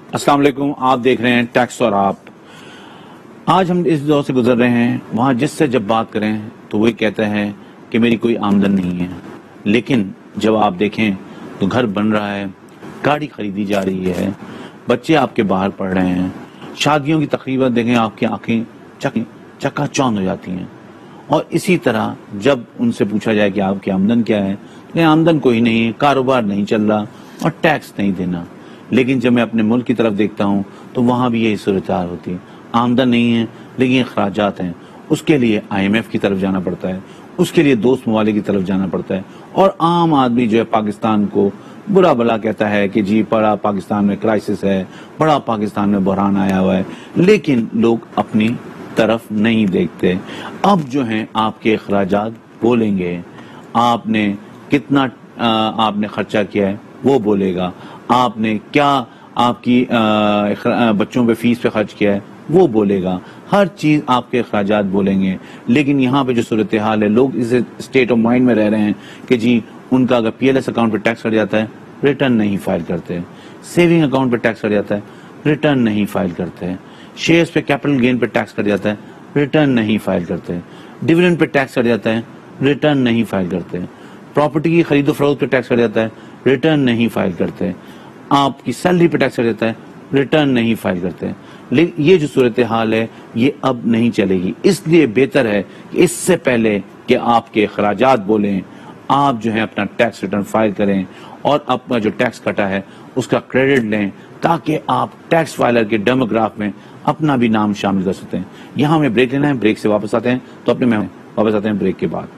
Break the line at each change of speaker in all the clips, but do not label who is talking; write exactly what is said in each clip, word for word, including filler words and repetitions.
السلام علیکم، آپ دیکھ رہے ہیں ٹیکس اور آپ۔ آج ہم اس دور سے گزر رہے ہیں، وہاں جس سے جب بات کریں تو وہی کہتا ہے کہ میری کوئی آمدن نہیں ہے، لیکن جب آپ دیکھیں تو گھر بن رہا ہے، گاڑی خریدی جا رہی ہے، بچے آپ کے باہر پڑھ رہے ہیں، شادیوں کی تقریباً دیکھیں آپ کی آنکھیں چکا چوند ہو جاتی ہیں۔ اور اسی طرح جب ان سے پوچھا جائے کہ آپ کی آمدن کیا ہے تو آمدن کوئی نہیں، کاروبار نہیں چل رہا اور ٹیکس نہیں دینا۔ لیکن جب میں اپنے ملک کی طرف دیکھتا ہوں تو وہاں بھی یہی صورتحال ہوتی ہے، آمدن نہیں ہے لیکن اخراجات ہیں، اس کے لیے آئی ایم ایف کی طرف جانا پڑتا ہے، اس کے لیے دوست ممالک کی طرف جانا پڑتا ہے، اور عام آدمی جو ہے پاکستان کو برا بلا کہتا ہے کہ جی بڑا پاکستان میں کرائسس ہے، بڑا پاکستان میں بحران آیا ہوا ہے، لیکن لوگ اپنی طرف نہیں دیکھتے۔ اب جو ہیں آپ کے اخراجات بولیں گے، آپ نے کتنا آپ نے خرچہ کیا ہے وہ بولے گا، آپ نے کیا آپ کی بچوں پہ فیس پہ خرچ کیا ہے وہ بولے گا، ہر چیز آپ کے اخراجات بولیں گے۔ لیکن یہاں پہ جو صورتحال ہے، لوگ اس اسٹیٹ آف مائنڈ میں رہ رہے ہیں کہ جی ان کا اگر پی ایل ایس اکاؤنٹ پہ ٹیکس کٹ جاتا ہے ریٹرن نہیں فائل کرتے، سیونگ اکاؤنٹ پہ ٹیکس کٹ جاتا ہے ریٹرن نہیں فائل کرتے، شیئرز پہ کیپٹل گین پہ ٹیکس کٹ جاتا ہے ریٹرن نہیں فائل کرتے، ڈیویڈنڈ پہ ٹیکس کٹ جاتا ہے ریٹرن نہیں فائل کرتے، پراپرٹی کی خرید و فروخت پہ ٹیکس کٹ جاتا ہے ریٹرن نہیں فائل کرتے، آپ کی سیلری پہ ٹیکس کٹ جاتا ہے ریٹرن نہیں فائل کرتے۔ لیکن یہ جو صورتحال ہے یہ اب نہیں چلے گی، اس لیے بہتر ہے کہ اس سے پہلے کہ آپ کے اخراجات بولیں، آپ جو ہے اپنا ٹیکس ریٹرن فائل کریں اور اپنا جو ٹیکس کٹا ہے اس کا کریڈٹ لیں، تاکہ آپ ٹیکس فائلر کے ڈیموگراف میں اپنا بھی نام شامل کر سکتے ہیں۔ یہاں ہمیں بریک لینا ہے، بریک سے واپس آتے ہیں تو اپنے میں واپس آتے ہیں بریک کے بعد۔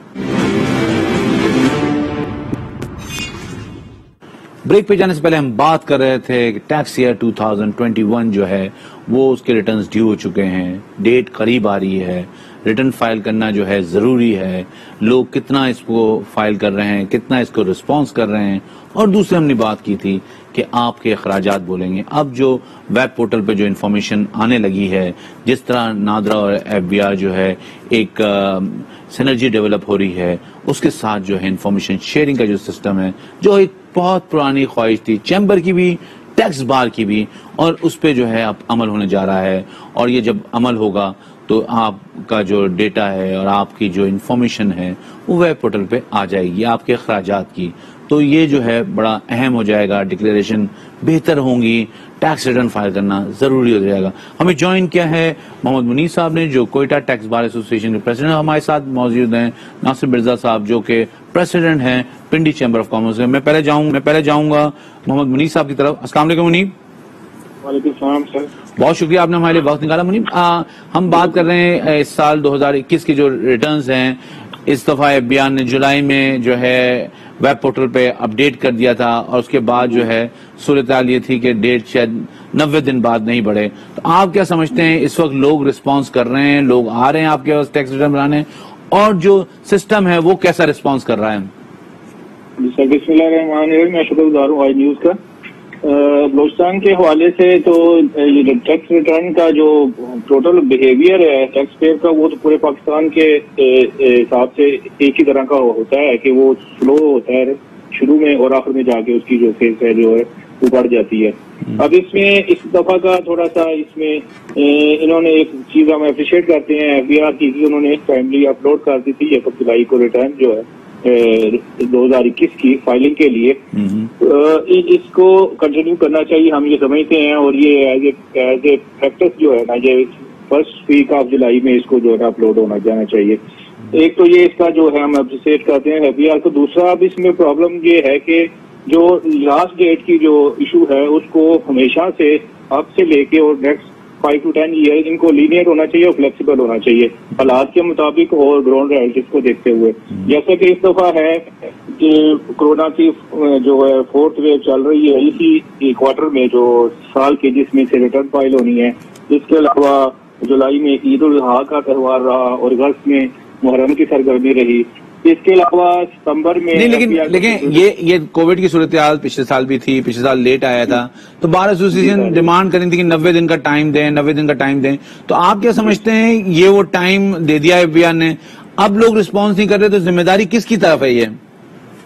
بریک پہ جانے سے پہلے ہم بات کر رہے تھے کہ ٹیکس ایئر دو ہزار اکیس جو ہے وہ اس کے ریٹرنز ڈیو ہو چکے ہیں، ڈیٹ قریب آ رہی ہے، ریٹرن فائل کرنا جو ہے ضروری ہے، لوگ کتنا اس کو فائل کر رہے ہیں، کتنا اس کو رسپانس کر رہے ہیں، اور دوسرے ہم نے بات کی تھی کہ آپ کے اخراجات بولیں گے۔ اب جو ویب پورٹل پہ جو انفارمیشن آنے لگی ہے، جس طرح نادرا اور ایف بی آر جو ہے ایک سینرجی ڈیولپ ہو رہی ہے، اس کے ساتھ جو ہے انفارمیشن شیئرنگ کا جو سسٹم ہے، جو ایک بہت پرانی خواہش تھی چیمبر کی بھی، ٹیکس بار کی بھی، اور اس پہ جو ہے اب عمل ہونے جا رہا ہے، اور یہ جب عمل ہوگا تو آپ کا جو ڈیٹا ہے اور آپ کی جو انفارمیشن ہے وہ ویب پورٹل پہ آ جائے گی آپ کے اخراجات کی، تو یہ جو ہے بڑا اہم ہو جائے گا، ڈکلیریشن بہتر ہوں گی، ٹیکس ریٹرن فائل کرنا ضروری ہو جائے گا۔ ہمیں جوائن کیا ہے محمد منیر صاحب نے، جو کوئٹہ ٹیکس بار ایسوسیشن کے پریزیڈنٹ، ہمارے ساتھ موجود ہیں ناصر مرزا صاحب جو کہ پریزیڈنٹ ہیں پنڈی چیمبر آف کامرس۔ میں پہلے جاؤں میں پہلے جاؤں گا محمد منیر صاحب کی طرف۔ السلام علیکم منیر۔
وعلیکم السلام سر،
بہت شکریہ آپ نے ہمارے لیے وقت نکالا۔ منیر، ہم بات کر رہے ہیں اس سال دو ہزار اکیس کی جو ریٹرنز ہیں، اس دفعہ ایف بی آر نے جولائی میں جو ہے ویب پورٹل پہ اپڈیٹ کر دیا تھا، اور اس کے بعد جو ہے صورتحال یہ تھی کہ ڈیٹ شاید نوے دن بعد نہیں بڑھے، تو آپ کیا سمجھتے ہیں اس وقت لوگ رسپانس کر رہے ہیں، لوگ آ رہے ہیں آپ کے پاس ٹیکس ریٹرن بنانے، اور جو سسٹم ہے وہ کیسا رسپانس کر رہا ہے؟
جی سر، بسم اللہ الرحمن الرحیم، میں شکر گزار ہوں آئی نیوز کا۔ بلوچستان کے حوالے سے تو یہ ٹیکس ریٹرن کا جو ٹوٹل بیہیویئر ہے ٹیکس پیئر کا، وہ تو پورے پاکستان کے حساب سے ایک ہی طرح کا ہوتا ہے کہ وہ سلو ہوتا ہے شروع میں، اور آخر میں جا کے اس کی جو فیس ہے جو ہے وہ بڑھ جاتی ہے۔ اب اس میں اس دفعہ کا تھوڑا سا اس میں انہوں نے ایک چیز ہم اپریشیٹ کرتے ہیں ایف بی آر کی، انہوں نے ٹائملی اپلوڈ کر دی تھی ایک جولائی کو ریٹرن جو ہے دو ہزار اکیس کی فائلنگ کے لیے، اس کو کنٹینیو کرنا چاہیے، ہم یہ سمجھتے ہیں، اور یہ as a as a practice جو ہے نا، یہ فرسٹ ویک آف جولائی میں اس کو جو ہے اپلوڈ ہونا جانا چاہیے۔ ایک تو یہ اس کا جو ہے ہم اپریشیٹ کرتے ہیں ایف بی آر کو۔ دوسرا اب اس میں پرابلم یہ ہے کہ جو لاسٹ ڈیٹ کی جو ایشو ہے اس کو ہمیشہ سے اب سے لے کے اور next five to ten year ان کو لینئر ہونا چاہیے اور فلیکسیبل ہونا چاہیے حالات کے مطابق اور گراؤنڈ ریئلٹیز کو دیکھتے ہوئے، جیسا کہ اس دفعہ ہے کہ کورونا کی جو ہے فورتھ ویو چل رہی ہے اسی کوارٹر میں جو سال کے، جس میں سے ریٹرن فائل ہونی ہے۔ اس کے علاوہ جولائی میں عید الاضحیٰ کا تہوار رہا اور اگست میں محرم کی سرگرمی رہی۔ اس کے علاوہ ستمبر میں
نہیں، لیکن لیکن یہ یہ کووڈ کی صورتحال پچھلے سال بھی تھی، پچھلے سال لیٹ آیا تھا، تو بار ایسوسیشن ڈیمانڈ کریں تھی کہ نوے دن کا ٹائم دیں، نوے دن کا ٹائم دیں، تو آپ کیا سمجھتے ہیں یہ وہ ٹائم دے دیا ایف بی آر نے، اب لوگ رسپانس نہیں کر رہے، تو ذمہ داری کس کی طرف ہے یہ؟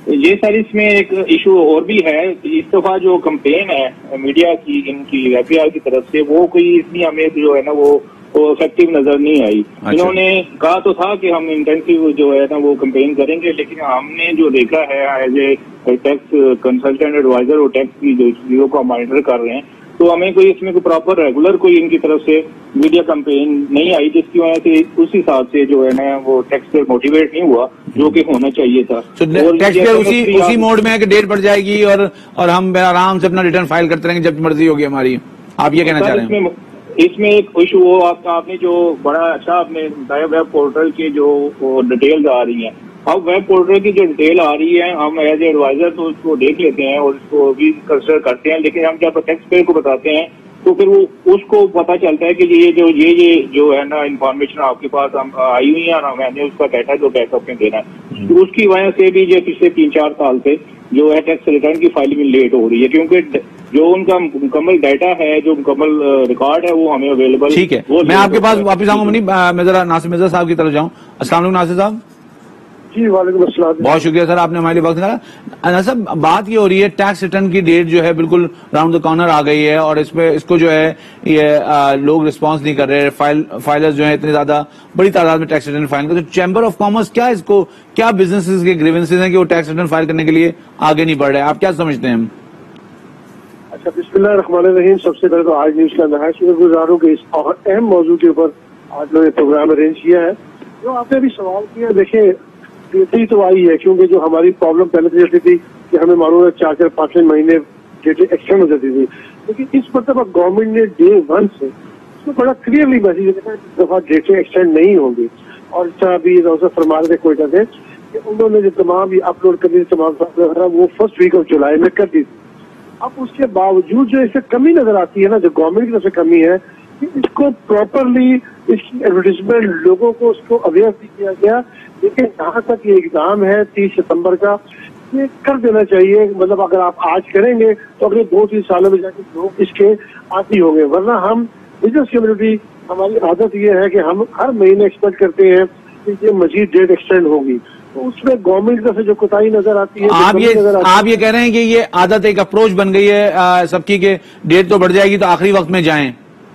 یہ سر اس میں ایک ایشو اور بھی ہے. اس دفعہ جو کمپین ہے میڈیا کی ان کی ایف بی آئی کی طرف سے وہ کوئی اتنی ہمیں جو ہے نا وہ افیکٹو نظر نہیں آئی. انہوں نے کہا تو تھا کہ ہم انٹینسو جو ہے نا وہ کمپین کریں گے, لیکن ہم نے جو دیکھا ہے as a tax consultant adviser اور ٹیکس کی جو چیزوں کو ہم مانیٹر کر رہے ہیں تو ہمیں کوئی اس میں کوئی پراپر ریگولر کوئی ان کی طرف سے میڈیا کمپین نہیں آئی, جس کی وجہ سے اس حساب سے جو ہے نا وہ ٹیکس پیئر موٹیویٹ نہیں ہوا جو کہ ہونا چاہیے تھا.
ٹیکس پیئر اسی اسی موڈ میں ہے کہ ڈیٹ بڑھ جائے گی اور اور ہم آرام سے اپنا ریٹرن فائل کرتے رہیں گے جب مرضی ہوگی ہماری. آپ یہ کہنا چاہ رہے ہیں؟
اس میں ایک ایشو وہ آپ کا آپ نے جو بڑا اچھا آپ نے بتایا ویب پورٹل کی جو ڈیٹیلز آ رہی ہیں. اب ویب پورٹل کی جو ڈیٹیل آ رہی ہے ہم ایز اے ایڈوائزر تو اس کو دیکھ لیتے ہیں اور اس کو بھی کنسیڈر کرتے ہیں, لیکن ہم جب ٹیکس پیئر کو بتاتے ہیں تو پھر وہ اس کو پتا چلتا ہے کہ یہ جو یہ یہ جو ہے نا انفارمیشن آپ کے پاس آئی ہوئی ہے اور میں نے اس کا ڈیٹا جو بیک اپ میں دینا ہے اس کی وجہ سے بھی یہ پچھلے تین چار سال سے جو ہے ٹیکس ریٹرن کی فائلنگ لیٹ ہو رہی ہے, کیونکہ جو ان کا مکمل ڈیٹا ہے جو مکمل ریکارڈ ہے وہ ہمیں اویلیبل.
ٹھیک ہے, میں آپ کے پاس واپس آؤں گا. میں ذرا ناصر مرزا صاحب کی طرف جاؤں. السلام علیکم ناصر صاحب.
جی وعلیکم السلام.
بہت شکریہ سر آپ نے ہمارے وقت نکالا. ناصر بات یہ ہو رہی ہے ٹیکس ریٹرن کی ڈیٹ جو ہے بالکل راؤنڈ دا کارنر آ گئی ہے اور اس پہ اس کو جو ہے یہ لوگ رسپانس نہیں کر رہے. فائل فائلرز جو ہیں اتنے زیادہ بڑی تعداد میں ٹیکس ریٹرن فائل کرتے ہیں. چیمبر آف کامرس کیا اس کو کیا بزنس کے گریونسز ہیں کہ وہ ٹیکس ریٹرن فائل کرنے کے لیے آگے نہیں بڑھ رہے؟ آپ کیا سمجھتے ہیں؟
اچھا بسم اللہ الرحمن الرحیم. سب سے پہلے تو آج نیوز کا نہایت شکر گزار ہوں کہ اس اہم موضوع کے اوپر آج لوگوں نے پروگرام ارینج کیا ہے. جو آپ نے ابھی سوال کیا دیکھیں ڈیٹی تو آئی ہے, کیونکہ جو ہماری پرابلم پہلے سے جیسی تھی کہ ہمیں معلوم ہے چار چار پانچ پانچ مہینے ڈیٹیں ایکسٹینڈ ہو جاتی تھی, لیکن اس مرتبہ گورنمنٹ نے ڈے ون سے اس میں بڑا کلیئرلی میسج دیا اس دفعہ ڈیٹیں ایکسٹینڈ نہیں ہوں گی. اور اس طرح بھی فرما رہے تھے کوئٹہ سے کہ انہوں نے جو تمام بھی اپلوڈ کرنی تھی تمام وہ فرسٹ ویک آف جولائی میں کر دی تھی. اب اس کے باوجود جو اس سے کمی نظر آتی ہے نا, جو گورنمنٹ کی طرف سے کمی ہے کہ اس کو پراپرلی اس کی ایڈورٹیزمنٹ لوگوں کو اس کو اویئر نہیں کیا گیا. لیکن جہاں تک یہ ایگزام ہے تیس ستمبر کا یہ کر دینا چاہیے. مطلب اگر آپ آج کریں گے تو اگلے دو تین سالوں میں جا کے لوگ اس کے عادی ہوں گے, ورنہ ہم بزنس کمیونٹی ہماری عادت یہ ہے کہ ہم ہر مہینے ایکسپیکٹ کرتے ہیں کہ یہ مزید ڈیٹ ایکسٹینڈ ہوگی. تو اس میں گورنمنٹ کی طرف سے جو کوتاہی نظر آتی ہے
آپ یہ آپ یہ کہہ رہے ہیں کہ یہ عادت ایک اپروچ بن گئی ہے سب کی کہ ڈیٹ تو بڑھ جائے گی تو آخری وقت میں جائیں.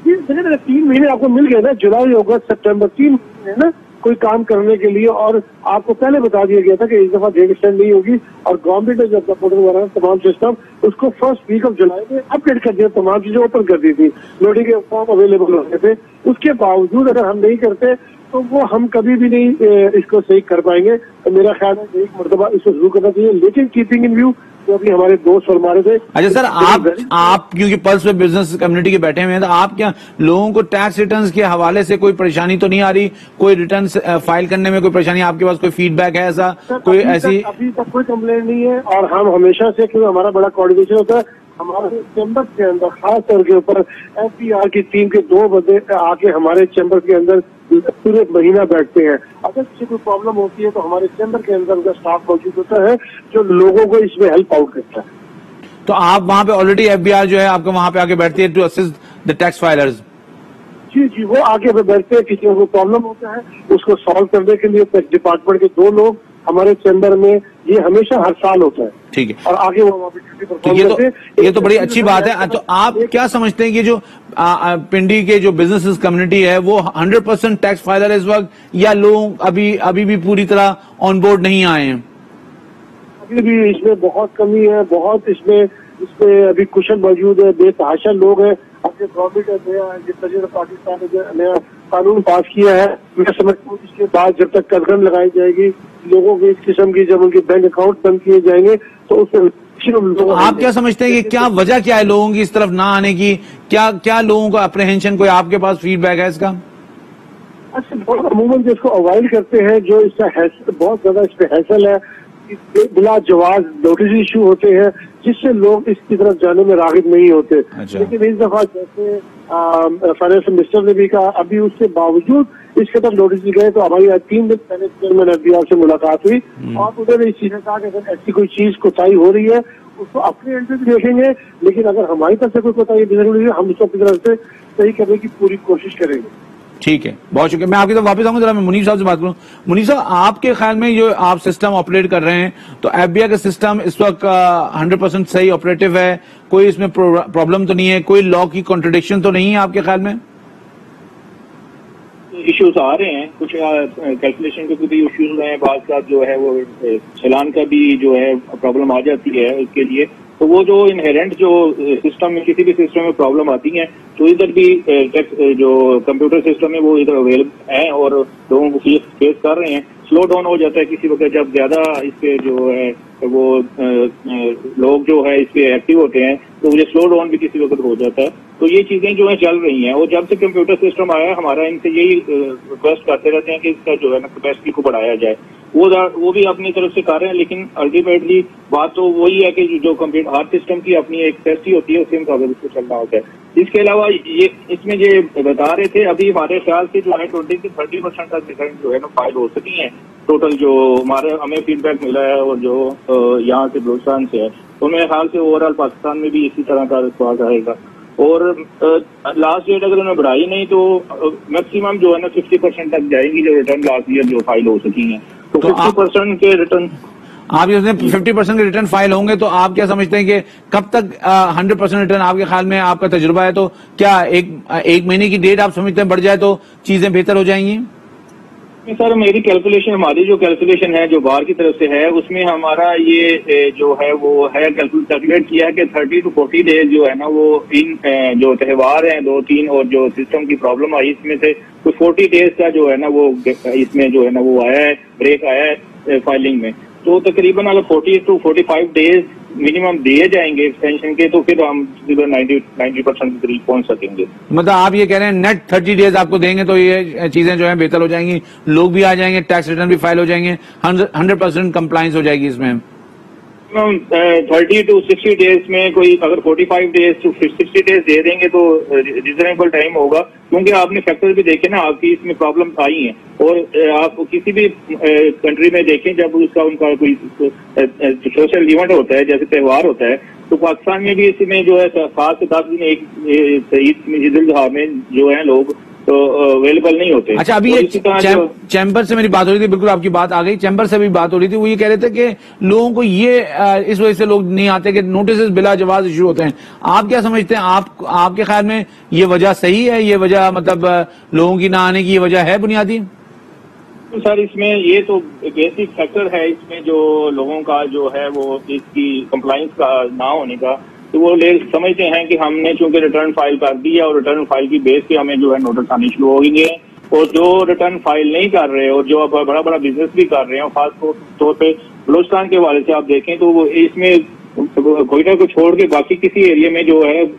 تین مہینے آپ کو مل گئے نا, جولائی اگست سپٹمبر تین مہینے نا کوئی کام کرنے کے لیے, اور آپ کو پہلے بتا دیا گیا تھا کہ اس دفعہ ڈیٹ ایکسٹینڈ نہیں ہوگی. اور گورنمنٹ نے جو اپنا پورٹل بنا تمام سسٹم اس کو فرسٹ ویک آف جولائی میں اپ ڈیٹ کر دیا, تمام چیزیں اوپن کر دی تھی, لوڈنگ کے فارم اویلیبل ہوتے تھے. اس کے باوجود اگر ہم نہیں کرتے تو وہ ہم کبھی بھی نہیں اس کو صحیح کر پائیں گے. تو میرا خیال ہے ایک مرتبہ اس کو ضرور کرنا چاہیے, لیکن کیپنگ ان ویو جو ابھی ہمارے دوست فرما رہے تھے.
اچھا سر آپ آپ کیونکہ پلس پہ بزنس کمیونٹی کے بیٹھے ہوئے ہیں تو آپ کیا لوگوں کو ٹیکس ریٹرنز کے حوالے سے کوئی پریشانی تو نہیں آ رہی؟ کوئی ریٹرن فائل کرنے میں کوئی پریشانی آپ کے پاس کوئی فیڈ بیک ہے ایسا کوئی ایسی؟
ابھی تک کوئی کمپلین نہیں ہے, اور ہم ہمیشہ سے کیونکہ ہمارا بڑا کوآرڈینیشن ہوتا ہے ہمارے چیمبر کے اندر خاص طور کے اوپر ایف پی آر کی ٹیم کے دو بندے آ کے ہمارے چیمبر کے اندر پورے مہینہ بیٹھتے ہیں. اگر کسی کوئی پرابلم ہوتی ہے تو ہمارے چیمبر کے اندر ان کا اسٹاف موجود ہوتا ہے جو لوگوں کو اس میں ہیلپ آؤٹ کرتا ہے.
تو آپ وہاں پہ آلریڈی ایف بی آر جو ہے آپ کو وہاں پہ آ کے بیٹھتی ہے to assist the tax filers?
جی جی وہ آگے پہ بیٹھتے ہیں, کسی کو پرابلم ہوتا ہے اس کو سالو کرنے کے لیے ٹیکس ڈپارٹمنٹ کے دو لوگ ہمارے چیمبر میں, یہ ہمیشہ ہر سال ہوتا ہے.
ٹھیک ہے,
اور آگے وہ وہاں پہ ڈیوٹی پرفارم کرتے ہیں.
یہ تو بڑی اچھی بات ہے. تو آپ کیا سمجھتے ہیں کہ جو پنڈی کے جو بزنس کمیونٹی ہے وہ ہنڈریڈ پرسینٹ ٹیکس فائلر اس وقت, یا لوگ ابھی ابھی بھی پوری طرح آن بورڈ نہیں آئے ہیں؟
ابھی بھی اس میں بہت کمی ہے, بہت اس میں اس میں ابھی کشن موجود ہے, بے تحاشا لوگ ہیں. اب یہ گورنمنٹ نے پاکستان نے نیا قانون پاس کیا ہے, میں سمجھتا ہوں اس کے بعد جب تک قدغن لگائی جائے گی لوگوں کی اس قسم کی, جب ان کے بینک اکاؤنٹ بند کیے جائیں گے تو اس میں
آپ کیا سمجھتے ہیں کہ کیا وجہ کیا ہے لوگوں کی اس طرف نہ آنے کی؟ کیا کیا لوگوں کا اپریہنشن, کوئی آپ کے پاس فیڈ بیک ہے اس کا؟
اچھا عموماً جو اس کو اوائڈ کرتے ہیں, جو اس کا بہت زیادہ اس پہ حیصل ہے, بلا جواز نوٹس ایشو ہوتے ہیں جس سے لوگ اس کی طرف جانے میں راغب نہیں ہوتے. لیکن اس دفعہ جیسے فائنانس منسٹر نے بھی کہا ابھی اس کے باوجود اس کے طرف نوٹس دی گئے, تو ہماری تین دن پہلے چیئرمین ایف بی آر سے ملاقات ہوئی اور انہوں نے اس چیز نے کہا کہ اگر ایسی کوئی چیز کوتاہی ہو رہی ہے اس کو اپنے اینڈ سے بھی دیکھیں گے, لیکن اگر ہماری طرف سے کوئی کوتاہی ہو رہی ہے ہم اس کو اپنی طرف سے صحیح کرنے کی پوری کوشش کریں گے.
ٹھیک ہے، بہت شکریہ. میں آپ کی طرف واپس آؤں گا. ذرا میں منیف صاحب سے بات کروں. منیف صاحب، آپ کے خیال میں جو آپ سسٹم آپریٹ کر رہے ہیں تو ایف بی آئی کا سسٹم اس وقت ہنڈریڈ پرسینٹ صحیح آپریٹو ہے؟ کوئی اس میں پرابلم تو نہیں ہے؟ کوئی لا کی کانٹرڈکشن تو نہیں ہے آپ کے خیال میں؟
ایشوز آ رہے ہیں، کچھ کیلکولیشن کے بھی ایشوز ہیں، بعض کا جو ہے وہ چلان کا بھی جو ہے پرابلم آ جاتی ہے اس کے لیے. تو وہ جو انہیرنٹ جو سسٹم میں کسی بھی سسٹم میں پرابلم آتی ہیں تو ادھر بھی جو کمپیوٹر سسٹم ہے وہ ادھر اویلیبل ہیں اور لوگوں کو فیس کر رہے ہیں. سلو ڈاؤن ہو جاتا ہے کسی وقت جب زیادہ اس پہ جو ہے وہ لوگ جو ہے اس پہ ایکٹیو ہوتے ہیں تو مجھے سلو ڈاؤن بھی کسی وقت ہو جاتا ہے. تو یہ چیزیں جو ہیں چل رہی ہیں، اور جب سے کمپیوٹر سسٹم آیا ہے ہمارا ان سے یہی ریکویسٹ کرتے رہتے ہیں کہ اس کا جو ہے نا کیپیسٹی کو بڑھایا جائے. وہ وہ بھی اپنی طرف سے کر رہے ہیں، لیکن الٹیمیٹلی بات تو وہی ہے کہ جو کمپیوٹر ہر سسٹم کی اپنی ایک کیپیسٹی ہوتی ہے، اس کے مطابق اس کو چلنا ہوتا ہے. اس کے علاوہ یہ اس میں یہ بتا رہے تھے ابھی ہمارے خیال سے جو ہے ٹوئنٹی سے تھرٹی پرسینٹ تک ریٹرن جو ہے نا فائل ہو سکی ہیں ٹوٹل، جو ہمارے ہمیں فیڈ بیک ملا ہے اور جو یہاں سے بلوچستان سے ہے. تو میرے خیال سے اوور آل پاکستان میں بھی اسی طرح کا رسپانس آئے گا. اور لاسٹ ڈیٹ اگر انہوں نے بڑھائی نہیں تو میکسیمم جو ہے نا ففٹی پرسینٹ تک جائیں گی جو ریٹرن لاسٹ ایئر جو فائل ہو سکی ہیں. تو ففٹی پرسینٹ کے ریٹرن
آپ یہ ففٹی پرسینٹ کے ریٹرن فائل ہوں گے تو آپ کیا سمجھتے ہیں کہ کب تک ہنڈریڈ پرسینٹ ریٹرن آپ کے خیال میں، آپ کا تجربہ ہے تو کیا ایک ایک مہینے کی ڈیٹ آپ سمجھتے ہیں بڑھ جائے تو چیزیں بہتر ہو جائیں گی؟
سر میری کیلکولیشن ہماری جو کیلکولیشن ہے جو باہر کی طرف سے ہے اس میں ہمارا یہ جو ہے وہ ہے کیلکولیٹ کیا ہے کہ تھرٹی ٹو فورٹی ڈیز جو ہے نا وہ ان جو تہوار ہیں دو تین اور جو سسٹم کی پرابلم آئی اس میں سے کچھ فورٹی ڈیز کا جو ہے نا وہ اس میں جو ہے نا وہ آیا ہے بریک آیا ہے فائلنگ میں. تو تقریباً اگر forty to forty five days minimum دیے جائیں گے ایکسٹینشن کے تو پھر ہم نائنٹی پرسینٹ کے قریب پہنچ سکیں گے.
مطلب آپ یہ کہہ رہے ہیں نیٹ تھرٹی ڈیز آپ کو دیں گے تو یہ چیزیں جو ہیں بہتر ہو جائیں گی، لوگ بھی آ جائیں گے، ٹیکس ریٹرن بھی فائل ہو جائیں گے، ہنڈریڈ پرسینٹ کمپلائنس ہو جائے گی اس میں.
تھرٹی ٹو سکسٹی ڈیز میں کوئی اگر forty five days to sixty days دے دیں گے تو ریزنیبل ٹائم ہوگا. کیونکہ آپ نے فیکٹر بھی دیکھے نا آپ کی اس میں پرابلم آئی ہیں، اور آپ کسی بھی کنٹری میں دیکھیں جب اس کا ان کا کوئی سوشل ایونٹ ہوتا ہے جیسے تہوار ہوتا ہے تو پاکستان میں بھی اس میں جو ہے خاص سے دس دن ایک عید الاضحیٰ میں جو ہے لوگ تو اویلیبل نہیں ہوتے.
اچھا، ابھی چیمبر سے میری بات ہو رہی تھی، بالکل آپ کی بات آ گئی. چیمبر سے بھی بات ہو رہی تھی، وہ یہ کہہ رہے تھے کہ لوگوں کو یہ اس وجہ سے لوگ نہیں آتے کہ نوٹسز بلا جواز ایشو ہوتے ہیں. آپ کیا سمجھتے ہیں؟ آپ آپ کے خیال میں یہ وجہ صحیح ہے؟ یہ وجہ مطلب لوگوں کی نہ آنے کی یہ وجہ ہے بنیادی؟
سر اس میں یہ تو بیسک فیکٹر ہے اس میں جو لوگوں کا جو ہے وہ اس کی کمپلائنس کا نہ ہونے کا. تو وہ لوگ سمجھتے ہیں کہ ہم نے چونکہ ریٹرن فائل کر دیا اور ریٹرن فائل کی بیس پہ ہمیں جو ہے نوٹس آنے شروع ہو گئے ہیں، اور جو ریٹرن فائل نہیں کر رہے اور جو بڑا بڑا بزنس بھی کر رہے ہیں خاص طور پہ بلوچستان کے حوالے سے آپ دیکھیں تو وہ اس میں کوئٹہ کو چھوڑ کے باقی کسی ایریا میں جو ہے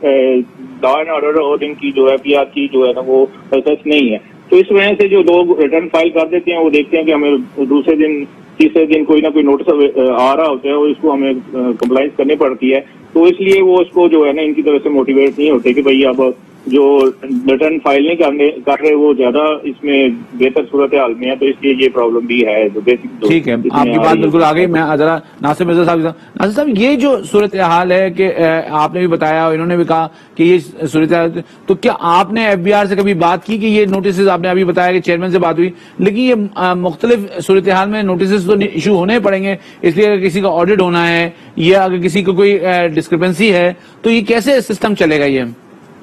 لا اینڈ آرڈر اور ان کی جو ہے پی آر کی جو ہے نا وہ سچ نہیں ہے. تو اس وجہ سے جو لوگ ریٹرن فائل کر دیتے ہیں وہ دیکھتے ہیں کہ ہمیں دوسرے دن تیسرے دن کوئی نہ کوئی نوٹس آ رہا ہوتا ہے اور اس کو ہمیں کمپلائنس کرنی پڑتی ہے. تو اس لیے وہ اس کو جو ہے نا ان کی طرف سے موٹیویٹ نہیں ہوتے کہ بھائی اب جو ریٹرن فائل نہیں کرنے کر رہے وہ زیادہ اس میں بہتر صورت حال میں ہے. تو اس لیے یہ پرابلم بھی ہے.
ٹھیک ہے، آپ کی بات بالکل آ گئی. میں ذرا ناصر مرزا صاحب ناصر صاحب یہ جو صورت حال ہے کہ آپ نے بھی بتایا اور انہوں نے بھی کہا کہ یہ صورت حال، تو کیا آپ نے ایف بی آر سے کبھی بات کی کہ یہ نوٹسز آپ نے ابھی بتایا کہ چیئرمین سے بات ہوئی، لیکن یہ مختلف صورتحال میں نوٹسز تو ایشو ہونے پڑیں گے، اس لیے اگر کسی کا آڈٹ ہونا ہے یا اگر کسی کو کوئی ڈسکرپنسی ہے تو یہ کیسے سسٹم چلے گا؟ یہ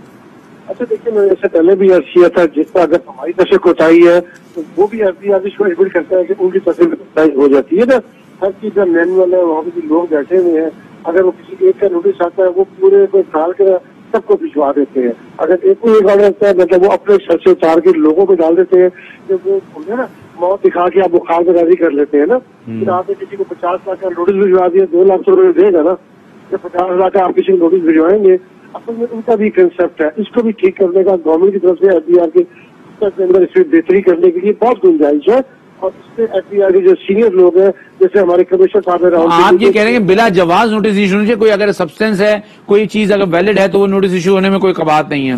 اچھا دیکھیے، میں نے اس سے پہلے بھی عرض کیا تھا جس کا اگر ہماری طرف سے کوتاہی ہے تو وہ بھی ایف بی آر کو ایڈمٹ کرتا ہے کہ ان کی طرف سے کوتاہی ہو جاتی ہے نا. ہر چیز کا مینول ہے، وہاں پہ لوگ بیٹھے ہوئے ہیں، اگر وہ کسی ایک کا نوٹس آتا ہے وہ پورے کوئی سال کے سب کو بھجوا دیتے ہیں. اگر ایک کو ایک آڈر آتا ہے مطلب وہ اپنے سر سے اتار کے لوگوں کو ڈال دیتے ہیں کہ وہ نا موت دکھا کے آپ بخار میں راضی کر لیتے ہیں نا. پھر آپ نے کسی کو پچاس لاکھ کا نوٹس بھجوا دیا، دو لاکھ سو روپئے دے گا نا، جب پچاس لاکھ کا آپ کسی کو نوٹس بھجوائیں گے. اصل میں ان کا بھی کنسپٹ ہے، اس کو بھی ٹھیک کرنے کا گورنمنٹ کی طرف سے ایف بی آر کے اندر اس میں بہتری کرنے کے لیے بہت گنجائش ہے. اور اس سے ایف بی آر کے جو سینئر لوگ ہیں جیسے ہمارے کمشنر صاحب ہیں،
آپ یہ کہہ رہے ہیں کہ بلا جواز نوٹس ایشو ہونے چاہیے، کوئی اگر سبسٹینس ہے کوئی چیز اگر ویلڈ ہے تو وہ نوٹس ایشو ہونے میں کوئی قباحت نہیں ہے؟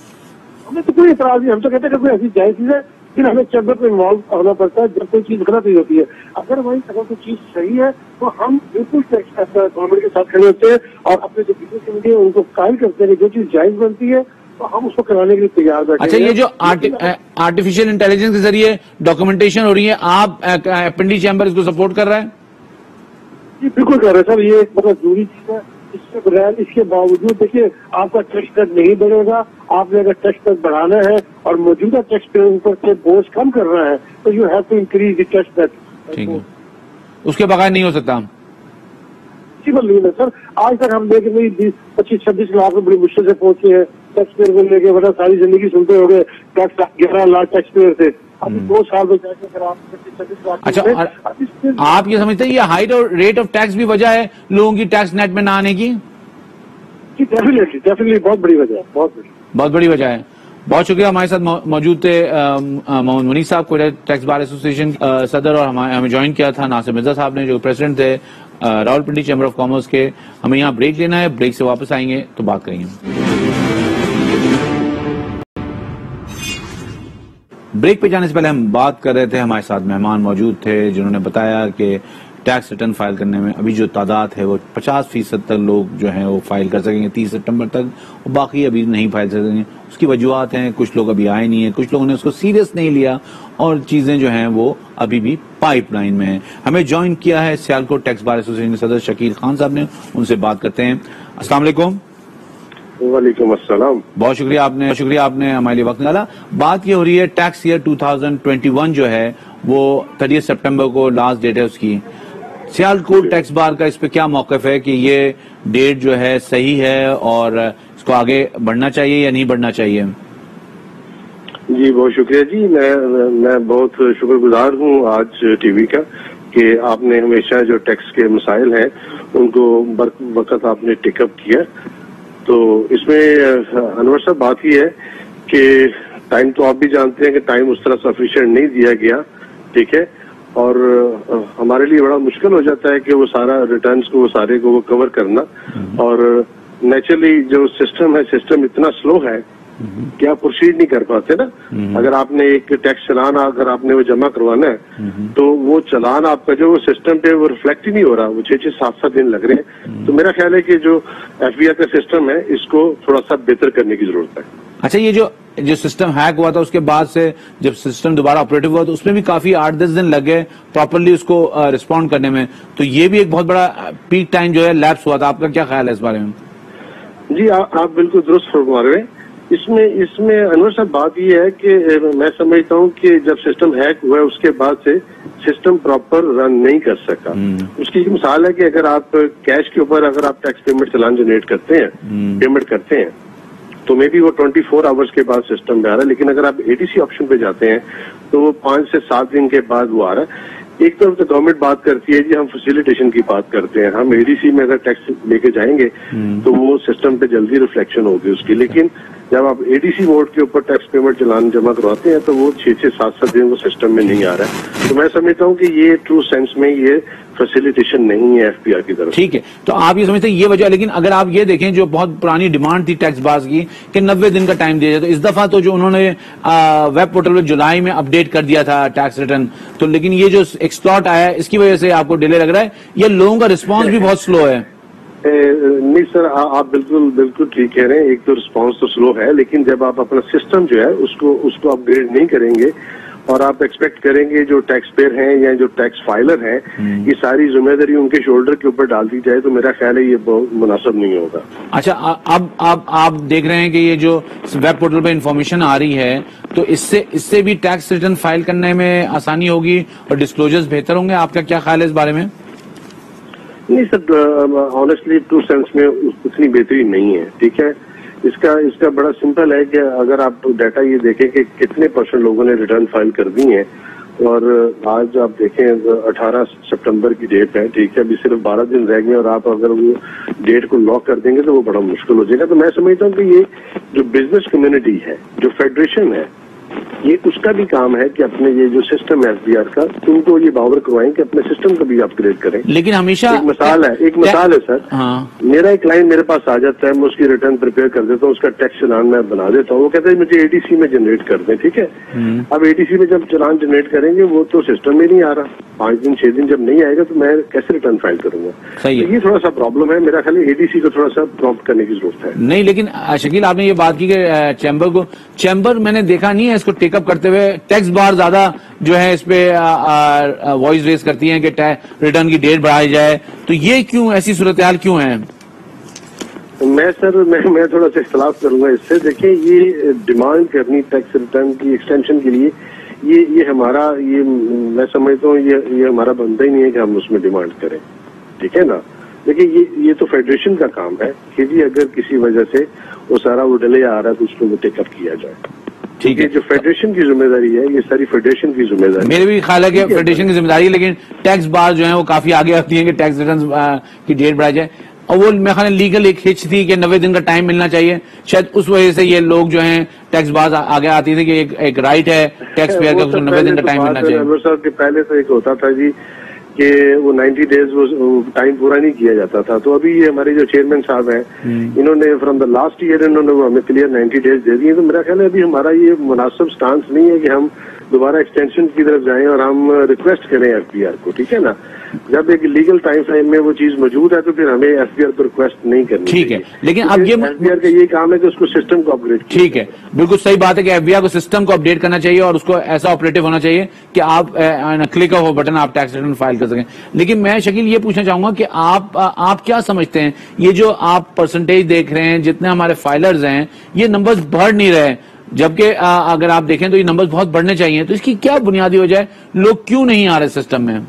ہمیں تو کوئی اعتراض نہیں، ہم تو کہتے ہیں کہ کوئی ایسی جائز چیز ہے پھر ہمیں چیمبر کو انوالو ہونا پڑتا ہے جب کوئی چیز غلط نہیں ہوتی ہے. اگر وہی اگر کوئی چیز صحیح ہے تو ہم بالکل گورنمنٹ کے ساتھ کھڑے ہوتے ہیں اور اپنے جو بزنس کمیٹی ہے ان کو قائل کرتے ہیں کہ جو چیز جائز بنتی ہے تو ہم اس کو کرانے کے لیے تیار بیٹھے.
اچھا یہ جو آرٹیفیشیل انٹیلیجنس کے ذریعے ڈاکومنٹیشن ہو رہی ہے، آپ ایپنڈی چیمبر اس کو سپورٹ کر رہا ہے؟
جی بالکل کر رہے ہیں سر، یہ ایک بہت ضروری چیز ہے. اس کے بغیر اس کے باوجود دیکھیے آپ کا ٹیکس پیڈ نہیں بڑھے گا. آپ نے اگر ٹیکس پیڈ بڑھانا ہے اور موجودہ ٹیکس پیڈ اوپر سے بوجھ کم کرنا ہے تو you have to increase the tax paid.
ٹھیک ہے، اس کے بغیر نہیں ہو سکتا.
نہیں ہے سر، آج تک ہم دیکھ نہیں پچیس چھبیس لاکھ میں بڑی مشکل سے پہنچے ہیں ٹیکس پیئر کو لے کے، ورنہ ساری زندگی سنتے ہو گئے ٹیکس گیارہ لاکھ ٹیکس پیئر تھے. ابھی دو سال میں جا کے اگر آپ پچیس چھبیس لاکھ.
اچھا آپ یہ سمجھتے ہیں یہ ہائٹ اور ریٹ آف ٹیکس بھی وجہ ہے لوگوں کی ٹیکس نیٹ میں نہ آنے کی؟
جی ڈیفینیٹلی ڈیفینیٹلی بہت بڑی وجہ ہے، بہت بڑی
بہت بڑی وجہ ہے. بہت شکریہ. ہمارے ساتھ موجود تھے محمد منیر صاحب، کوئٹہ ٹیکس بار ایسوسیشن صدر، اور ہمیں جوائن کیا تھا ناصر مرزا صاحب نے جو پریزیڈنٹ تھے راولپنڈی چیمبر آف کامرس کے. ہمیں یہاں بریک لینا ہے، بریک سے واپس آئیں گے تو بات کریں گے. بریک پہ جانے سے پہلے ہم بات کر رہے تھے، ہمارے ساتھ مہمان موجود تھے جنہوں نے بتایا کہ ٹیکس ریٹرن فائل کرنے میں ابھی جو تعداد ہے وہ پچاس فیصد تک لوگ جو ہیں وہ فائل کر سکیں گے تیس ستمبر تک، اور باقی ابھی نہیں فائل کر سکیں گے. اس کی وجوہات ہیں، کچھ لوگ ابھی آئے نہیں ہیں، کچھ لوگوں نے اس کو سیریس نہیں لیا، اور چیزیں جو ہیں وہ ابھی بھی پائپ لائن میں ہیں. ہمیں جوائن کیا ہے سیالکوٹ ٹیکس بار ایسوسیشن کے صدر شکیل خان صاحب نے، ان سے بات کرتے ہیں. السلام علیکم.
وعلیکم السلام.
بہت شکریہ آپ نے شکریہ آپ نے ہمارے لیے وقت نکالا. بات یہ ہو رہی ہے ٹیکس ایئر دو ہزار اکیس جو ہے وہ تیس سپٹمبر کو لاسٹ ڈیٹ ہے اس کی. سیالکوٹ ٹیکس بار کا اس پہ کیا موقف ہے کہ یہ ڈیٹ جو ہے صحیح ہے اور اس کو آگے بڑھنا چاہیے یا نہیں بڑھنا چاہیے؟
جی بہت شکریہ جی. میں میں بہت شکر گزار ہوں آج ٹی وی کا کہ آپ نے ہمیشہ جو ٹیکس کے مسائل ہیں ان کو وقت آپ نے ٹیک اپ کیا. تو اس میں انور صاحب بات یہ ہے کہ ٹائم تو آپ بھی جانتے ہیں کہ ٹائم اس طرح سفیشینٹ نہیں دیا گیا، ٹھیک ہے، اور ہمارے لیے بڑا مشکل ہو جاتا ہے کہ وہ سارا ریٹرنز کو وہ سارے کو وہ کور کرنا. اور نیچرلی جو سسٹم ہے سسٹم اتنا سلو ہے کہ آپ پروسیڈ نہیں کر پاتے نا. اگر آپ نے ایک ٹیکس چلان اگر آپ نے وہ جمع کروانا ہے تو وہ چلان آپ کا جو سسٹم پہ وہ ریفلیکٹ ہی نہیں ہو رہا، وہ چھ چھ سات سات دن لگ رہے ہیں. تو میرا خیال ہے کہ جو ایف بی آئی کا سسٹم ہے اس کو تھوڑا سا بہتر کرنے کی ضرورت ہے.
اچھا یہ جو جو سسٹم ہیک ہوا تھا اس کے بعد سے جب سسٹم دوبارہ آپریٹو ہوا تو اس میں بھی کافی آٹھ دس دن لگے پراپرلی اس کو رسپونڈ کرنے میں، تو یہ بھی ایک بہت بڑا پیک ٹائم جو ہے لیپس ہوا تھا. آپ کا کیا خیال ہے اس بارے میں؟
جی آپ بالکل درست فرما رہے ہیں. اس میں اس میں انور صاحب بات یہ ہے کہ میں سمجھتا ہوں کہ جب سسٹم ہیک ہوا ہے اس کے بعد سے سسٹم پراپر رن نہیں کر سکا. اس کی مثال ہے کہ اگر آپ کیش کے اوپر اگر آپ ٹیکس پیمنٹ چلان جنریٹ کرتے ہیں پیمنٹ کرتے ہیں تو مے بی وہ ٹوئنٹی فور آورس کے بعد سسٹم پہ آ رہا ہے، لیکن اگر آپ اے ڈی سی آپشن پہ جاتے ہیں تو وہ پانچ سے سات دن کے بعد وہ آ رہا ہے. ایک طرف تو گورنمنٹ بات کرتی ہے جی ہم فیسیلیٹیشن کی بات کرتے ہیں، ہم اے ڈی سی میں اگر ٹیکس لے کے جائیں گے تو وہ سسٹم پہ جلدی ریفلیکشن ہوگی اس کی، لیکن جب آپ اے ڈی سی موڈ کے اوپر ٹیکس پیمنٹ چلان جمع کرواتے ہیں تو وہ چھ چھ سات سات دن وہ سسٹم میں نہیں آ رہا ہے. تو میں سمجھتا ہوں کہ یہ ٹرو سینس میں یہ فیسیلیٹیشن نہیں ہے ایف پی آر کی طرف.
ٹھیک ہے، تو آپ یہ سمجھتے ہیں یہ وجہ، لیکن اگر آپ یہ دیکھیں جو بہت پرانی ڈیمانڈ تھی ٹیکس باز کی کہ نوے دن کا ٹائم دیا جائے، تو اس دفعہ تو جو انہوں نے ویب پورٹل میں جولائی میں اپڈیٹ کر دیا تھا ٹیکس ریٹرن، تو لیکن یہ جو ایک سلاٹ آیا ہے اس کی وجہ سے آپ کو ڈیلے لگ رہا ہے یا لوگوں کا رسپانس بھی بہت سلو ہے؟
نہیں سر آپ بالکل بالکل ٹھیک کہہ رہے ہیں. ایک تو رسپانس تو سلو ہے، لیکن جب آپ اپنا سسٹم جو ہے اس کو اس کو اپ گریڈ نہیں کریں گے اور آپ ایکسپیکٹ کریں گے جو ٹیکس پیئر ہیں یا جو ٹیکس فائلر ہیں یہ ساری ذمہ داری ان کے شولڈر کے اوپر ڈال دی جائے تو میرا خیال ہے یہ بہت مناسب نہیں ہوگا.
اچھا اب اب آپ دیکھ رہے ہیں کہ یہ جو ویب پورٹل پہ انفارمیشن آ رہی ہے تو اس سے اس سے بھی ٹیکس ریٹرن فائل کرنے میں آسانی ہوگی اور ڈسکلوجرز بہتر ہوں گے. آپ کا کیا خیال ہے اس بارے میں؟
نہیں سر آنیسٹلی ٹرو سینس میں اتنی بہتری نہیں ہے، ٹھیک ہے. اس کا اس کا بڑا سمپل ہے کہ اگر آپ ڈیٹا یہ دیکھیں کہ کتنے پرسنٹ لوگوں نے ریٹرن فائل کر دی ہیں اور آج آپ دیکھیں اٹھارہ سپٹمبر کی ڈیٹ ہے، ٹھیک ہے، ابھی صرف بارہ دن رہ گئے اور آپ اگر وہ ڈیٹ کو لاک کر دیں گے تو وہ بڑا مشکل ہو جائے گا. تو میں سمجھتا ہوں کہ یہ جو بزنس کمیونٹی ہے جو فیڈریشن ہے یہ اس کا بھی کام ہے کہ اپنے یہ جو سسٹم ہے ایف بی آر کا تم کو یہ باور کروائیں کہ اپنے سسٹم کو بھی اپ گریڈ کریں.
لیکن ہمیشہ
ایک مثال ہے ایک مثال ہے سر,
ہاں
میرا ایک کلائنٹ میرے پاس آ جاتا ہے, میں اس کی ریٹرن پریپیئر کر دیتا ہوں, اس کا ٹیکس چلان میں بنا دیتا ہوں, وہ کہتے ہیں مجھے اے ٹی سی میں جنریٹ کر دیں. ٹھیک ہے, اب اے ٹی سی میں جب چلان جنریٹ کریں گے وہ تو سسٹم میں نہیں آ رہا, پانچ دن چھ دن جب نہیں آئے گا تو میں کیسے ریٹرن فائل کروں گا. تو یہ تھوڑا سا پرابلم ہے, میرا خیال ہے اے ڈی سی کو تھوڑا سا پرومپٹ کرنے کی ضرورت ہے.
نہیں لیکن شکیل آپ نے یہ بات کی کہ چیمبر کو, چیمبر میں نے دیکھا نہیں ہے اس کو ٹیک اپ کرتے ہوئے. ٹیکس بار زیادہ جو ہے اس پہ وائس ریز کرتی ہیں کہ ریٹرن کی ڈیٹ بڑھائی جائے, تو یہ کیوں ایسی صورتحال کیوں ہے؟
میں سر میں میں تھوڑا سا اختلاف کروں گا اس سے. دیکھیں یہ ڈیمانڈ کرنی ٹیکس ریٹرن کی ایکسٹینشن کے لیے, یہ یہ ہمارا یہ میں سمجھتا ہوں یہ یہ ہمارا بنتا ہی نہیں ہے کہ ہم اس میں ڈیمانڈ کریں. ٹھیک ہے نا, دیکھیں یہ یہ تو فیڈریشن کا کام ہے کہ جی اگر کسی وجہ سے وہ سارا وہ ڈلے آ رہا ہے تو اس کو وہ ٹیک اپ کیا جائے. ٹھیک ہے, جو فیڈریشن کی ذمہ داری ہے یہ ساری فیڈریشن کی ذمہ داری.
میرے بھی خیال ہے کہ فیڈریشن کی ذمہ داری ہے, لیکن ٹیکس بار جو ہیں وہ کافی آگے آتی ہیں کہ ٹیکس ریٹرن کی ڈیٹ بڑھائی جائے, اور وہ میرے خیال لیگل ایک ہچ تھی کہ نوے دن کا ٹائم ملنا چاہیے, شاید اس وجہ سے یہ لوگ جو ہیں ٹیکس باز آگے آتی تھے کہ ایک رائٹ ہے ٹیکس پیئر کا, اس کو نوے دن کا ٹائم ملنا چاہیے.
انور صاحب کے پہلے تو ایک ہوتا تھا جی کہ وہ نائنٹی ڈیز وہ ٹائم پورا نہیں کیا جاتا تھا, تو ابھی یہ ہمارے جو چیئرمین صاحب ہیں انہوں نے فرام دا لاسٹ ایئر انہوں نے ہمیں کلیئر نائنٹی ڈیز دے دیے. تو میرا خیال ہے ابھی ہمارا یہ مناسب سٹانس نہیں ہے کہ ہم دوبارہ ایکسٹینشن کی طرف جائیں اور ہم ریکویسٹ کریں ایف بی آر کو. ٹھیک ہے نا, جب ایک لیگل ٹائم فریم میں وہ چیز موجود ہے تو پھر ہمیں ایف بی آر کو ریکویسٹ نہیں کرنی.
ٹھیک ہے, لیکن اب یہ
ایف بی آر کا یہ کام ہے کہ اس کو سسٹم کو اپگریڈ.
ٹھیک ہے, بالکل صحیح بات ہے کہ ایف بی آر کو سسٹم کو اپڈیٹ کرنا چاہیے اور اس کو ایسا آپریٹو ہونا چاہیے کہ آپ کلک آف بٹن آپ ٹیکس ریٹرن فائل کر سکیں. لیکن میں شکیل یہ پوچھنا چاہوں گا کہ آپ آپ کیا سمجھتے ہیں, یہ جو آپ پرسنٹیج دیکھ رہے ہیں جتنے ہمارے فائلرز ہیں یہ نمبرز بڑھ نہیں رہے, جبکہ اگر آپ دیکھیں تو یہ نمبرز بہت بڑھنے چاہیے, تو اس کی کیا بنیادی وجہ ہے, لوگ کیوں نہیں آ رہے سسٹم میں؟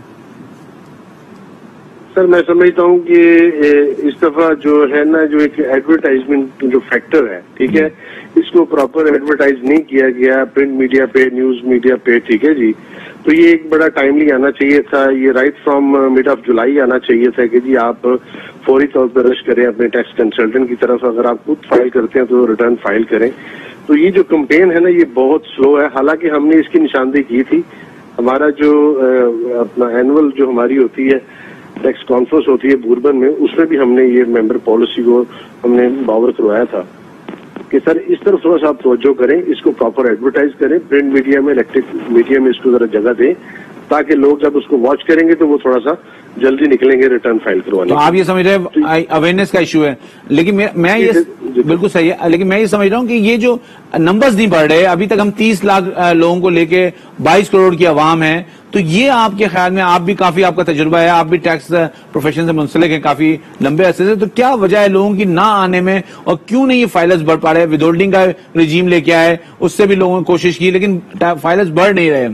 سر میں سمجھتا ہوں کہ اس دفعہ جو ہے نا جو ایک ایڈورٹائزمنٹ جو فیکٹر ہے, ٹھیک ہے, اس کو پراپر ایڈورٹائز نہیں کیا گیا پرنٹ میڈیا پہ, نیوز میڈیا پہ. ٹھیک ہے جی, تو یہ ایک بڑا ٹائملی آنا چاہیے تھا, یہ right from mid of July آنا چاہیے تھا کہ جی آپ فوری طور پر رش کریں اپنے ٹیکس کنسلٹنٹ کی طرف, اگر آپ خود فائل کرتے ہیں تو ریٹرن فائل کریں. تو یہ جو کمپین ہے نا یہ بہت سلو ہے, حالانکہ ہم نے اس کی نشاندہی کی تھی. ہمارا جو اپنا اینول جو ہماری ہوتی ہے ٹیکس کانفرنس ہوتی ہے بوربن میں, اس میں بھی ہم نے یہ ممبر پالیسی کو ہم نے باور کروایا تھا کہ سر اس طرف تھوڑا سا آپ توجہ کریں, اس کو پراپر ایڈورٹائز کریں, پرنٹ میڈیا میں الیکٹرک میڈیا میں اس کو ذرا جگہ دیں تاکہ لوگ جب اس کو واچ کریں گے تو وہ تھوڑا سا جلدی نکلیں گے ریٹرن فائل کروانے.
تو آپ یہ سمجھ رہے ہیں اویئرنیس کا ایشو ہے, لیکن میں یہ بالکل صحیح ہے, لیکن میں یہ سمجھ رہا ہوں کہ یہ جو نمبرز نہیں بڑھ رہے, ابھی تک ہم تیس لاکھ لوگوں کو لے کے بائیس کروڑ کی عوام ہے, تو یہ آپ کے خیال میں, آپ بھی کافی آپ کا تجربہ ہے, آپ بھی ٹیکس پروفیشن سے منسلک ہیں کافی لمبے عرصے سے, تو کیا وجہ ہے لوگوں کی نہ آنے میں, اور کیوں نہیں یہ فائلرز بڑھ پا رہے؟ ود ہولڈنگ کا رجیم لے کے آئے, اس سے بھی لوگوں نے کوشش کی, لیکن فائلرز بڑھ نہیں رہے.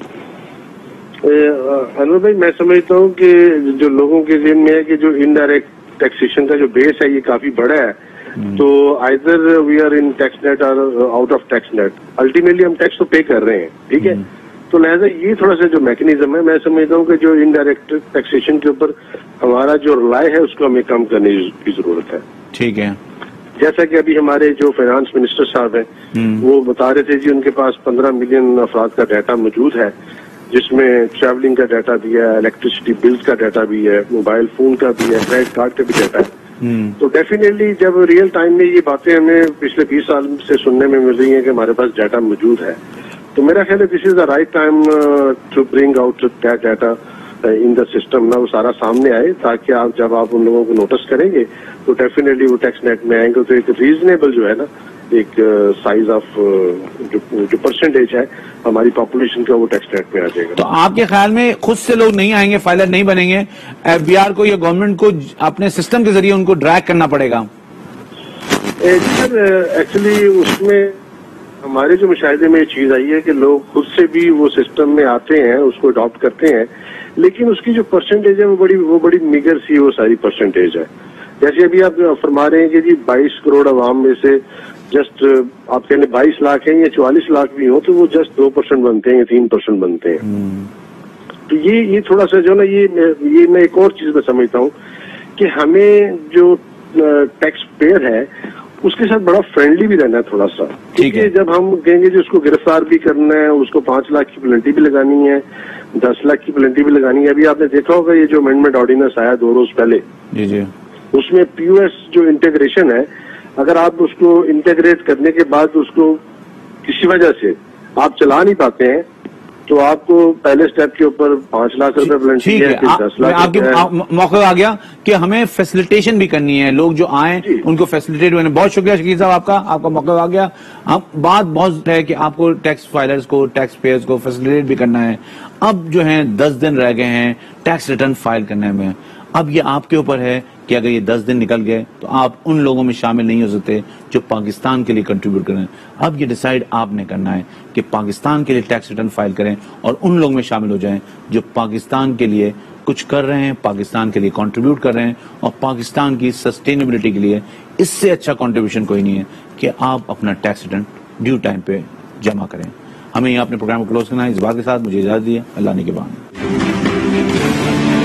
انور بھائی میں سمجھتا ہوں کہ جو لوگوں کے ذہن میں ہے کہ جو انڈائریکٹ ٹیکسیشن کا جو بیس ہے یہ کافی بڑا ہے, تو either we are in tax net اور out of tax net, ultimately ہم ٹیکس تو پے کر رہے ہیں. ٹھیک ہے, تو لہٰذا یہ تھوڑا سا جو میکنیزم ہے میں سمجھتا ہوں کہ جو انڈائریکٹ ٹیکسیشن کے اوپر ہمارا جو رلائے ہے اس کو ہمیں کم کرنے کی ضرورت ہے.
ٹھیک ہے,
جیسا کہ ابھی ہمارے جو فائنانس منسٹر صاحب ہیں وہ بتا رہے تھے جی ان کے پاس پندرہ ملین افراد کا ڈیٹا موجود ہے, جس میں ٹریولنگ کا ڈیٹا بھی ہے, الیکٹریسٹی بلز کا ڈیٹا بھی ہے, موبائل فون کا بھی ہے, کریڈٹ کارڈ کا بھی ڈیٹا ہے. تو ڈیفینیٹلی جب ریئل ٹائم میں یہ باتیں ہمیں پچھلے بیس سال سے سننے میں مل رہی ہیں کہ ہمارے پاس ڈیٹا موجود ہے, تو میرا خیال ہے this is the right time to bring out that data in the system, نہ وہ سارا سامنے آئے, تاکہ آپ جب آپ ان لوگوں کو نوٹس کریں گے تو ڈیفینیٹلی وہ ٹیکس نیٹ میں آئیں گے, تو ایک ریزنیبل جو ہے نا ایک سائز آف جو پرسنٹیج ہے ہماری پاپولیشن کا وہ ٹیکس نیٹ میں آ جائے گا.
تو آپ کے خیال میں خود سے لوگ نہیں آئیں گے, فائلر نہیں بنیں گے, ایف بی آر کو یا گورنمنٹ کو اپنے سسٹم کے ذریعے ان کو ڈریگ کرنا پڑے گا؟
سر ایکچولی اس میں ہمارے جو مشاہدے میں یہ چیز آئی ہے کہ لوگ خود سے بھی وہ سسٹم میں آتے ہیں, اس کو اڈاپٹ کرتے ہیں, لیکن اس کی جو پرسنٹیج ہے وہ بڑی وہ بڑی میگر سی وہ ساری پرسنٹیج ہے. جیسے ابھی آپ فرما رہے ہیں کہ جی بائیس کروڑ عوام میں سے جسٹ آپ کہنے بائیس لاکھ ہیں یا چوالیس لاکھ بھی ہوں تو وہ جسٹ دو پرسینٹ بنتے ہیں یا تین پرسینٹ بنتے ہیں. تو یہ یہ تھوڑا سا جو نا یہ یہ میں ایک اور چیز میں سمجھتا ہوں کہ ہمیں جو ٹیکس پیئر ہے اس کے ساتھ بڑا فرینڈلی بھی رہنا ہے تھوڑا سا. کیونکہ جب ہم کہیں گے جو اس کو گرفتار بھی کرنا ہے, اس کو پانچ لاکھ کی پلنٹی بھی لگانی ہے, دس لاکھ کی پلنٹی بھی لگانی ہے. ابھی آپ نے دیکھا ہوگا یہ جو امینڈمنٹ آرڈیننس آیا دو روز پہلے,
جی جی
اس میں پی او ایس جو انٹیگریشن ہے, اگر آپ اس کو انٹیگریٹ کرنے کے بعد اس کو کسی وجہ سے آپ چلا نہیں پاتے ہیں تو آپ کو پہلے سٹیپ کے اوپر پانچ لاکھ روپے پلنٹی ہے, پھر دس لاکھ
آپ کے موقع آ گیا کہ ہمیں فیسیلیٹیشن بھی کرنی ہے, لوگ جو آئیں ان کو فیسیلیٹیٹ ہونے. بہت شکریہ شکیل صاحب آپ کا, آپ کا موقع آ گیا. بات بہت ہے کہ آپ کو ٹیکس فائلرز کو, ٹیکس پیئرز کو فیسیلیٹیٹ بھی کرنا ہے. اب جو ہیں دس دن رہ گئے ہیں ٹیکس ریٹرن فائل کرنے میں. اب یہ آپ کے اوپر ہے کہ اگر یہ دس دن نکل گئے تو آپ ان لوگوں میں شامل نہیں ہو سکتے جو پاکستان کے لیے کنٹریبیوٹ کریں. اب یہ ڈیسائیڈ آپ نے کرنا ہے کہ پاکستان کے لیے ٹیکس ریٹرن فائل کریں اور ان لوگوں میں شامل ہو جائیں جو پاکستان کے لیے کچھ کر رہے ہیں, پاکستان کے لیے کنٹریبیوٹ کر رہے ہیں, اور پاکستان کی سسٹینیبلٹی کے لیے اس سے اچھا کنٹریبیوشن کوئی نہیں ہے کہ آپ اپنا ٹیکس ریٹرن ڈیو ٹائم پہ جمع کریں. ہمیں یہاں اپنے پروگرام کو کلوز کرنا ہے. اس بات کے ساتھ مجھے اجازت دی ہے. اللہ نے کے بعد.